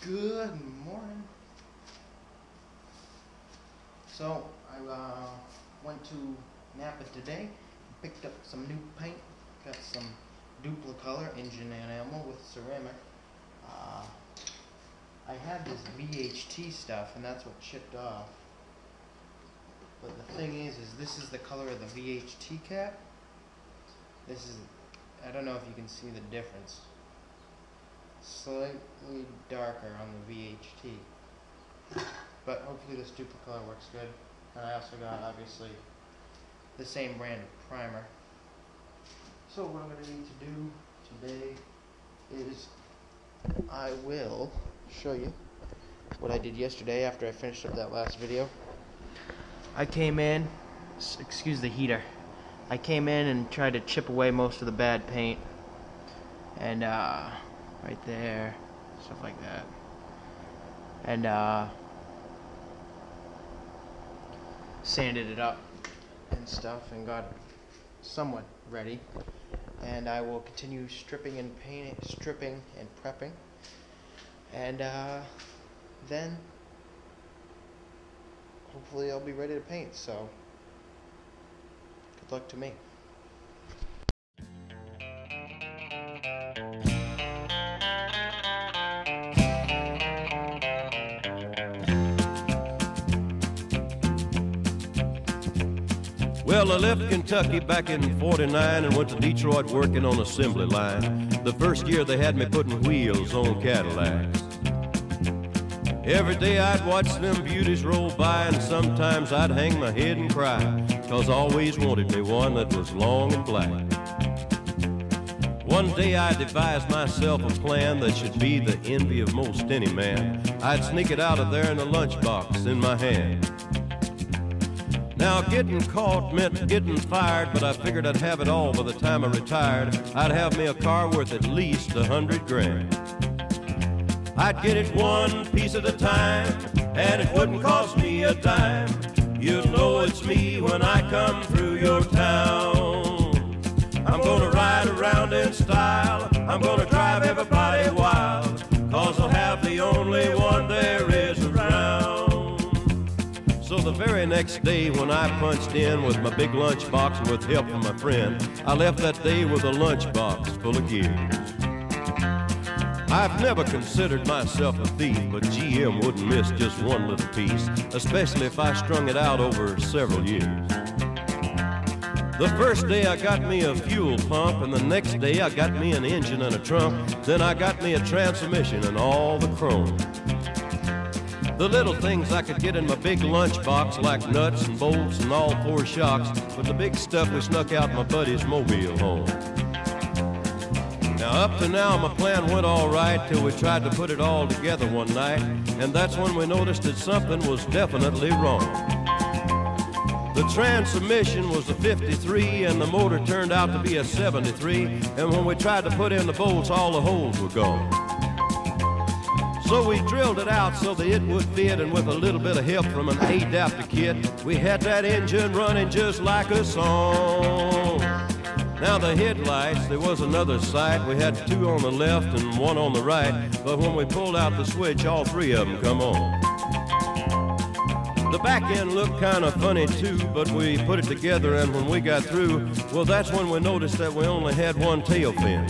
Good morning. So I went to Napa today, picked up some new paint, got some Duplicolor engine enamel with ceramic. I had this VHT stuff, and that's what chipped off. But the thing is this is the color of the VHT cap. This is, I don't know if you can see the difference. Slightly darker on the VHT. But hopefully this Duplicolor works good. And I also got, obviously, the same brand of primer. So what I'm going to need to do today is I will show you what I did yesterday after I finished up that last video. I came in, excuse the heater, I came in and tried to chip away most of the bad paint. And right there, stuff like that. And sanded it up and stuff and got somewhat ready. And I will continue stripping and prepping. And then hopefully I'll be ready to paint. So good luck to me. Well, I left Kentucky back in '49 and went to Detroit working on assembly line. The first year they had me putting wheels on Cadillacs. Every day I'd watch them beauties roll by, and sometimes I'd hang my head and cry, 'cause I always wanted me one that was long and black. One day I devised myself a plan that should be the envy of most any man. I'd sneak it out of there in a lunchbox in my hand. Now getting caught meant getting fired, but I figured I'd have it all by the time I retired. I'd have me a car worth at least 100 grand. I'd get it one piece at a time, and it wouldn't cost me a dime. You'll know it's me when I come through your town. I'm gonna ride around in style, I'm gonna drive everybody wild, 'cause I'll have the only one there is around. So the very next day when I punched in with my big lunchbox and with help from my friend, I left that day with a lunchbox full of gears. I've never considered myself a thief, but GM wouldn't miss just one little piece, especially if I strung it out over several years. The first day I got me a fuel pump, and the next day I got me an engine and a trunk, then I got me a transmission and all the chrome. The little things I could get in my big lunchbox, like nuts and bolts and all four shocks, but the big stuff we snuck out my buddy's mobile home. Now up to now my plan went all right till we tried to put it all together one night, and that's when we noticed that something was definitely wrong. The transmission was a 53 and the motor turned out to be a 73, and when we tried to put in the bolts, all the holes were gone. So we drilled it out so that it would fit, and with a little bit of help from an adapter kit, we had that engine running just like a song. Now the headlights, there was another sight. We had two on the left and one on the right, but when we pulled out the switch, all three of them come on. The back end looked kind of funny too, but we put it together, and when we got through, well, that's when we noticed that we only had one tail fin.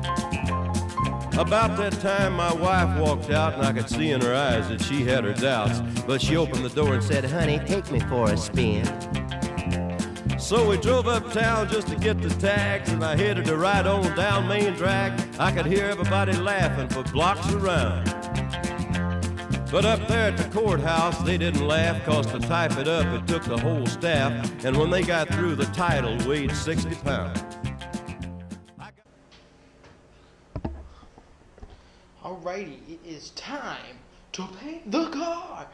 About that time, my wife walked out, and I could see in her eyes that she had her doubts, but she opened the door and said, "Honey, take me for a spin." So we drove uptown just to get the tags, and I headed to ride on down Main Drag. I could hear everybody laughing for blocks around. But up there at the courthouse, they didn't laugh, 'cause to type it up, it took the whole staff, and when they got through, the title weighed 60 pounds. Alrighty, it is time to paint the car.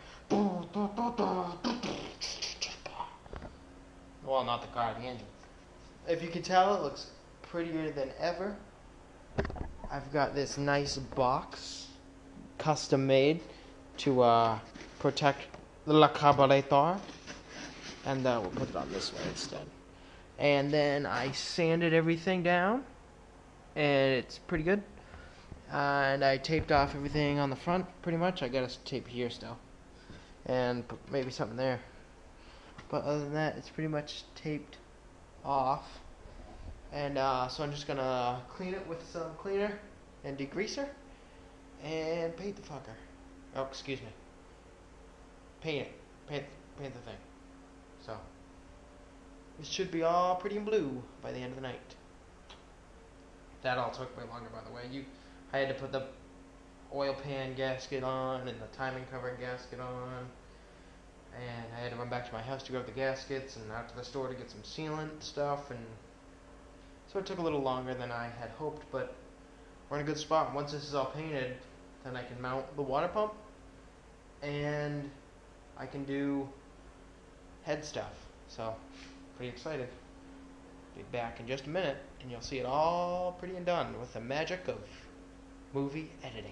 Well, not the car, the engine. If you can tell, it looks prettier than ever. I've got this nice box, custom made, to protect the carburetor. And we'll put it on this way instead. And then I sanded everything down, and it's pretty good. And I taped off everything on the front, pretty much. I got a tape here still. And maybe something there. But other than that, it's pretty much taped off. And so I'm just gonna clean it with some cleaner and degreaser. And paint the fucker. Oh, excuse me. Paint it. Paint the thing. So, it should be all pretty and blue by the end of the night. That all took way longer, by the way. I had to put the oil pan gasket on and the timing covering gasket on, and I had to run back to my house to grab the gaskets and out to the store to get some sealant stuff, and so it took a little longer than I had hoped, but we're in a good spot. Once this is all painted, then I can mount the water pump, and I can do head stuff. So, pretty excited. Be back in just a minute, and you'll see it all pretty and done with the magic of movie editing.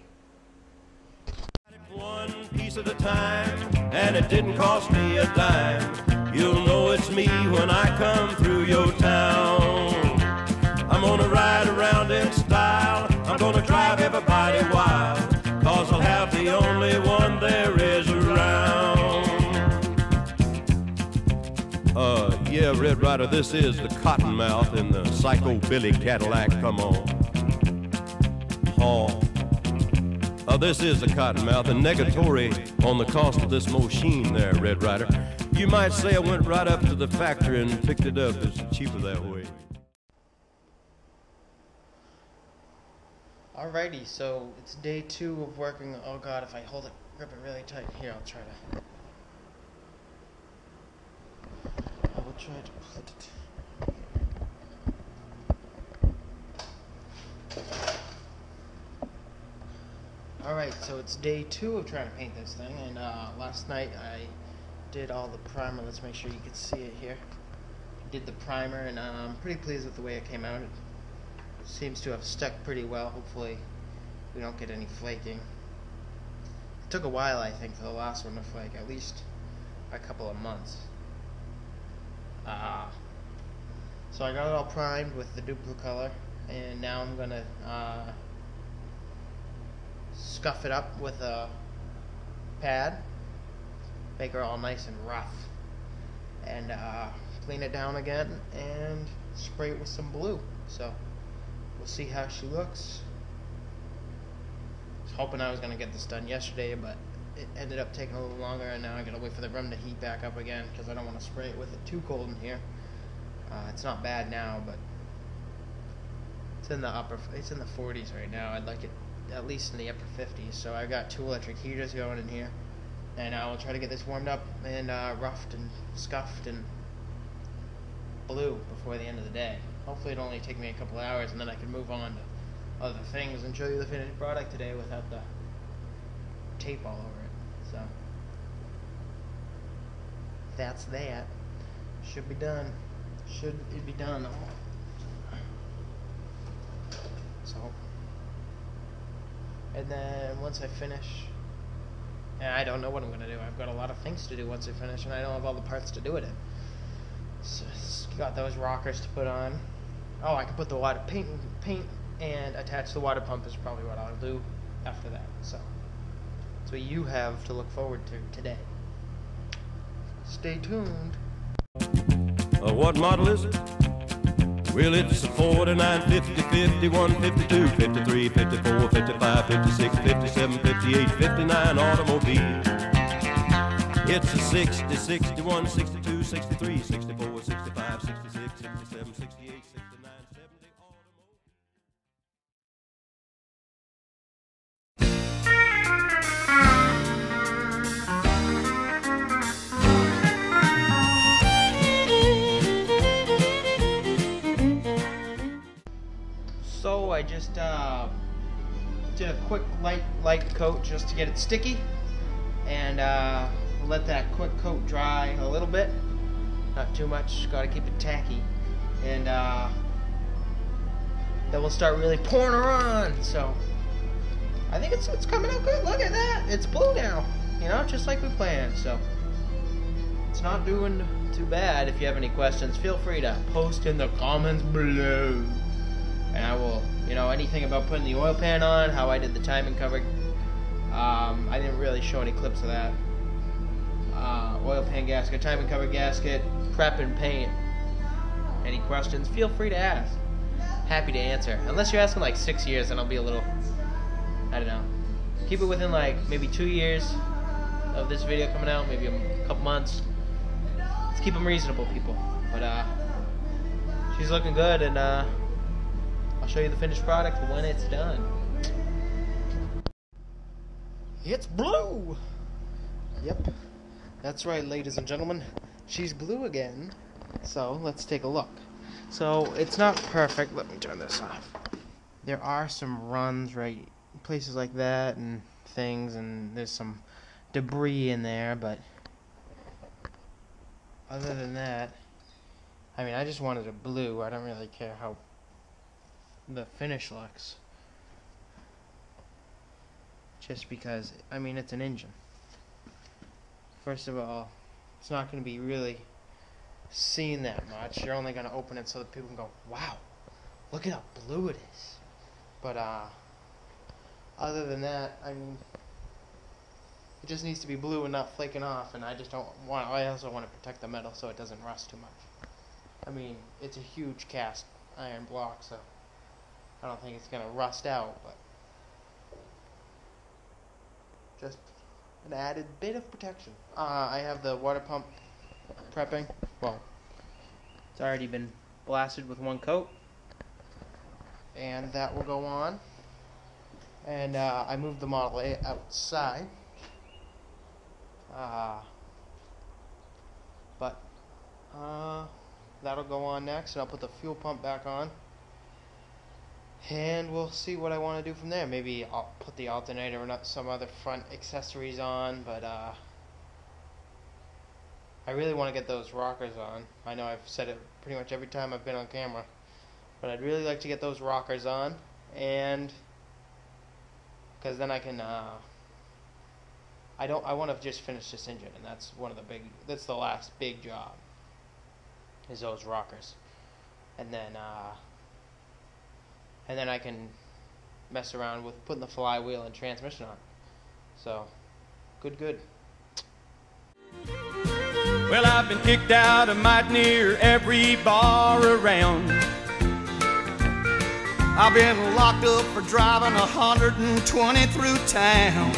One piece at a time, and it didn't cost me a dime. You'll know it's me when I come through your town. I'm gonna ride around in style. I'm gonna drive everybody wild, 'cause I'll have the only one there is around. Yeah, Red Ryder, this is the Cottonmouth in the Psycho Billy Cadillac. Come on. This is the Cottonmouth, and negatory on the cost of this machine there, Red Ryder. You might say I went right up to the factory and picked it up. It's cheaper that way. Alrighty, so it's day 2 of working. Oh god, if I hold it, grip it really tight. Here, I'll try to. I will try to put it. Alright, so it's day 2 of trying to paint this thing, and last night I did all the primer. Let's make sure you can see it here. Did the primer, and I'm pretty pleased with the way it came out. It seems to have stuck pretty well. Hopefully we don't get any flaking. It took a while, I think, for the last one to flake, at least a couple of months. So I got it all primed with the Dupli-Color, and now I'm gonna scuff it up with a pad, make her all nice and rough, and clean it down again and spray it with some blue. So we'll see how she looks. I was hoping I was going to get this done yesterday, but it ended up taking a little longer, and now I gotta wait for the room to heat back up again because I don't want to spray it with it too cold in here. It's not bad now, but it's in the 40s right now. I'd like it at least in the upper 50s. So I've got 2 electric heaters going in here, and I will try to get this warmed up and roughed and scuffed and blue before the end of the day. Hopefully it'll only take me a couple hours, and then I can move on to other things and show you the finished product today without the tape all over it. So that's that. Should be done. Should it be done? So, and then once I finish, and I don't know what I'm gonna do. I've got a lot of things to do once I finish, and I don't have all the parts to do it in. So, got those rockers to put on. Oh, I can put the water paint and attach the water pump is probably what I'll do after that. So that's what you have to look forward to today. Stay tuned. What model is it? Well, it's a 49, 50, 51, 52, 53, 54, 55, 56, 57, 58, 59 automobile. It's a 60, 61, 62, 63, 64, 65, 66, 67, 68, 69, 70 automobile. So I just did a quick light coat just to get it sticky, and let that quick coat dry a little bit, not too much, gotta keep it tacky, and then we'll start really pouring her on. So I think it's coming out good. Look at that, it's blue now, you know, just like we planned. So it's not doing too bad. If you have any questions, feel free to post in the comments below. and I will, anything about putting the oil pan on, how I did the timing cover. I didn't really show any clips of that. Oil pan gasket, timing cover gasket, prep and paint. Any questions, feel free to ask. Happy to answer. Unless you're asking like 6 years, then I'll be a little, I don't know. Keep it within like maybe 2 years of this video coming out, maybe a couple months. Let's keep them reasonable, people. But she's looking good, and I'll show you the finished product when it's done. It's blue! Yep, that's right, ladies and gentlemen. She's blue again. So let's take a look. So it's not perfect. Let me turn this off. There are some runs, right, places like that and things, and there's some debris in there, but other than that, I mean, I just wanted a blue. I don't really care how the finish looks. Just because, I mean, it's an engine. First of all, it's not going to be really seen that much. You're only going to open it so that people can go, wow, look at how blue it is. But other than that, I mean, it just needs to be blue and not flaking off, and I also want to protect the metal so it doesn't rust too much. I mean, it's a huge cast iron block, so I don't think it's going to rust out, but just an added bit of protection. I have the water pump prepping. Well, it's already been blasted with one coat, and that will go on. And I moved the Model A outside, but that'll go on next, and I'll put the fuel pump back on, and we'll see what I want to do from there. Maybe I'll put the alternator and some other front accessories on, but I really want to get those rockers on. I know I've said it pretty much every time I've been on camera, but I'd really like to get those rockers on, and because then I can I want to just finish this engine, and that's the last big job, is those rockers, and then I can mess around with putting the flywheel and transmission on. So, good. Well, I've been kicked out of might near every bar around. I've been locked up for driving 120 through town.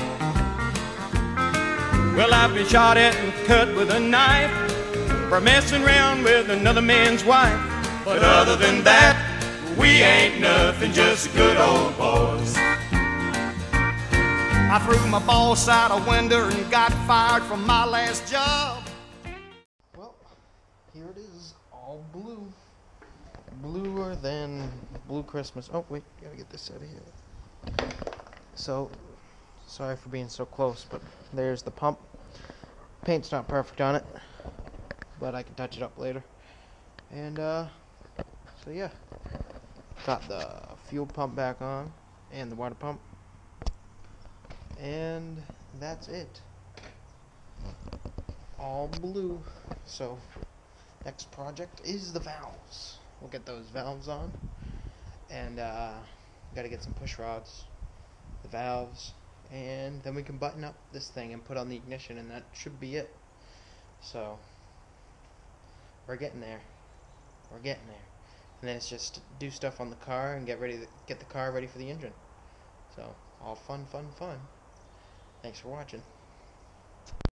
Well, I've been shot at and cut with a knife for messing around with another man's wife. But other than that, we ain't nothing, just good old boys. I threw my boss out a window and got fired from my last job. Well, here it is, all blue. Bluer than Blue Christmas. Oh, wait, gotta get this out of here. So, sorry for being so close, but there's the pump. Paint's not perfect on it, but I can touch it up later. And, so yeah. Got the fuel pump back on, and the water pump. And that's it. All blue. So, next project is the valves. We'll get those valves on. And, gotta get some push rods, the valves, and then we can button up this thing and put on the ignition, and that should be it. So, we're getting there. And then it's just do stuff on the car and get the car ready for the engine. So, all fun. Thanks for watching.